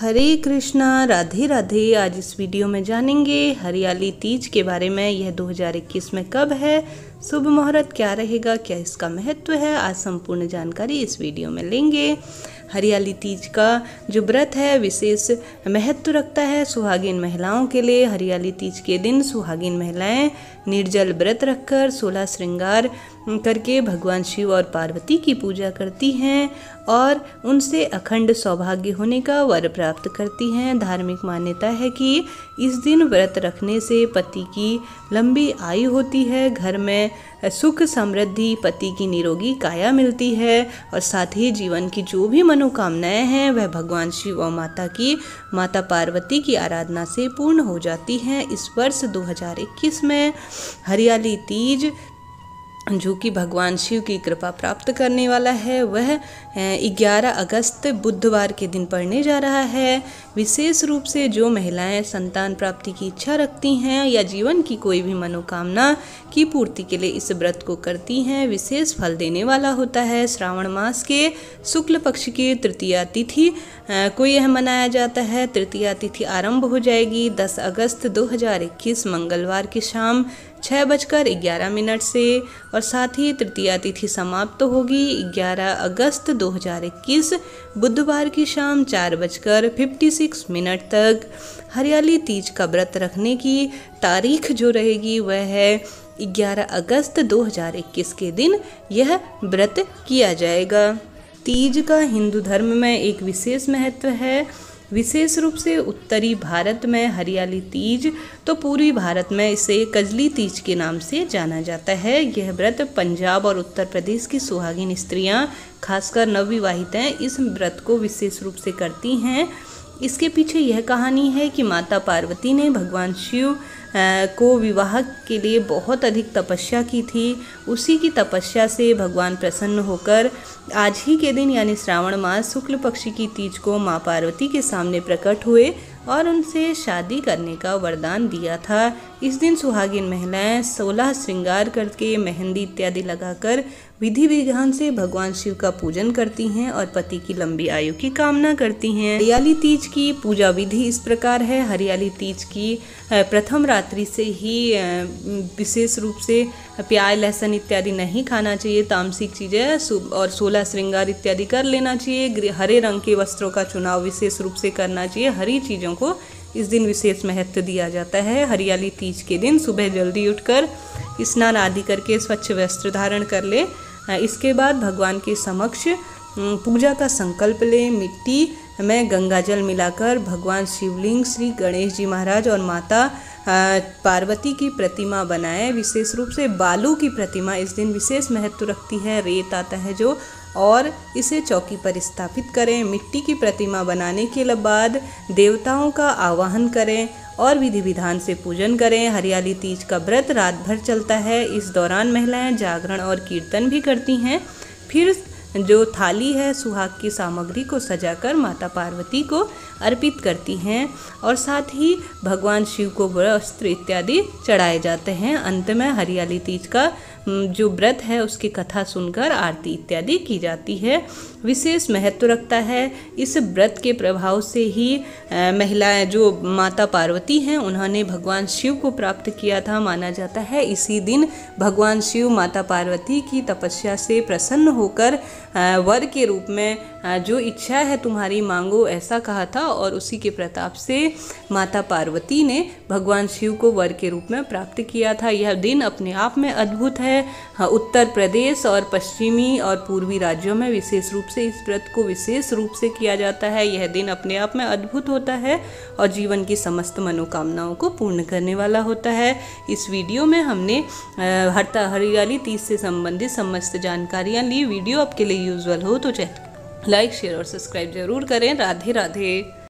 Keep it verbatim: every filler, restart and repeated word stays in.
हरे कृष्णा, राधे राधे। आज इस वीडियो में जानेंगे हरियाली तीज के बारे में। यह दो हज़ार इक्कीस में कब है, शुभ मुहूर्त क्या रहेगा, क्या इसका महत्व है, आज संपूर्ण जानकारी इस वीडियो में लेंगे। हरियाली तीज का जो व्रत है विशेष महत्व रखता है सुहागिन महिलाओं के लिए। हरियाली तीज के दिन सुहागिन महिलाएं निर्जल व्रत रखकर सोलह श्रृंगार करके भगवान शिव और पार्वती की पूजा करती हैं और उनसे अखंड सौभाग्य होने का वर प्राप्त करती हैं। धार्मिक मान्यता है कि इस दिन व्रत रखने से पति की लंबी आयु होती है, घर में सुख समृद्धि, पति की निरोगी काया मिलती है और साथ ही जीवन की जो भी मनोकामनाएं हैं वह भगवान शिव और माता की माता पार्वती की आराधना से पूर्ण हो जाती हैं। इस वर्ष दो हज़ार इक्कीस में हरियाली तीज जो कि भगवान शिव की कृपा प्राप्त करने वाला है वह ग्यारह अगस्त बुधवार के दिन पड़ने जा रहा है। विशेष रूप से जो महिलाएं संतान प्राप्ति की इच्छा रखती हैं या जीवन की कोई भी मनोकामना की पूर्ति के लिए इस व्रत को करती हैं विशेष फल देने वाला होता है। श्रावण मास के शुक्ल पक्ष की तृतीया तिथि को यह मनाया जाता है। तृतीया तिथि आरंभ हो जाएगी दस अगस्त दो हज़ार इक्कीस मंगलवार की शाम छः बजकर ग्यारह मिनट से और साथ ही तृतीया तिथि समाप्त होगी ग्यारह अगस्त दो हज़ार इक्कीस बुधवार की शाम चार बजकर छप्पन मिनट तक। हरियाली तीज का व्रत रखने की तारीख जो रहेगी वह है ग्यारह अगस्त दो हज़ार इक्कीस के दिन यह व्रत किया जाएगा। तीज का हिंदू धर्म में एक विशेष महत्व है। विशेष रूप से उत्तरी भारत में हरियाली तीज तो पूर्वी भारत में इसे कजली तीज के नाम से जाना जाता है। यह व्रत पंजाब और उत्तर प्रदेश की सुहागिन स्त्रियां खासकर नवविवाहिताएं इस व्रत को विशेष रूप से करती हैं। इसके पीछे यह कहानी है कि माता पार्वती ने भगवान शिव को विवाह के लिए बहुत अधिक तपस्या की थी। उसी की तपस्या से भगवान प्रसन्न होकर आज ही के दिन यानी श्रावण मास शुक्ल पक्ष की तीज को माँ पार्वती के सामने प्रकट हुए और उनसे शादी करने का वरदान दिया था। इस दिन सुहागिन महिलाएं सोलह श्रृंगार करके मेहंदी इत्यादि लगाकर विधि विधान से भगवान शिव का पूजन करती हैं और पति की लंबी आयु की कामना करती हैं। हरियाली तीज की पूजा विधि इस प्रकार है। हरियाली तीज की प्रथम रात्रि से ही विशेष रूप से प्याज लहसुन इत्यादि नहीं खाना चाहिए, तामसिक चीज़ें और सोलह श्रृंगार इत्यादि कर लेना चाहिए। हरे रंग के वस्त्रों का चुनाव विशेष रूप से करना चाहिए। हरी चीज़ों को इस दिन विशेष महत्व दिया जाता है। हरियाली तीज के दिन सुबह जल्दी उठकर स्नान आदि करके स्वच्छ वस्त्र धारण कर ले। इसके बाद भगवान के समक्ष पूजा का संकल्प ले। मिट्टी में गंगाजल मिलाकर भगवान शिवलिंग, श्री गणेश जी महाराज और माता पार्वती की प्रतिमा बनाए। विशेष रूप से बालू की प्रतिमा इस दिन विशेष महत्व रखती है। रेत आता है जो और इसे चौकी पर स्थापित करें। मिट्टी की प्रतिमा बनाने के बाद देवताओं का आवाहन करें और विधि विधान से पूजन करें। हरियाली तीज का व्रत रात भर चलता है। इस दौरान महिलाएं जागरण और कीर्तन भी करती हैं। फिर जो थाली है सुहाग की सामग्री को सजाकर माता पार्वती को अर्पित करती हैं और साथ ही भगवान शिव को वस्त्र इत्यादि चढ़ाए जाते हैं। अंत में हरियाली तीज का जो व्रत है उसकी कथा सुनकर आरती इत्यादि की जाती है। विशेष महत्व रखता है। इस व्रत के प्रभाव से ही महिलाएं जो माता पार्वती हैं उन्होंने भगवान शिव को प्राप्त किया था माना जाता है। इसी दिन भगवान शिव माता पार्वती की तपस्या से प्रसन्न होकर वर के रूप में जो इच्छा है तुम्हारी मांगो ऐसा कहा था और उसी के प्रताप से माता पार्वती ने भगवान शिव को वर के रूप में प्राप्त किया था। यह दिन अपने आप में अद्भुत है। उत्तर प्रदेश और पश्चिमी और पूर्वी राज्यों में विशेष रूप से इस व्रत को विशेष रूप से किया जाता है। यह दिन अपने आप में अद्भुत होता है और जीवन की समस्त मनोकामनाओं को पूर्ण करने वाला होता है। इस वीडियो में हमने हरता हरियाली तीज से संबंधित समस्त जानकारियाँ ली। वीडियो आपके लिए यूजफुल हो तो लाइक शेयर और सब्सक्राइब जरूर करें। राधे राधे।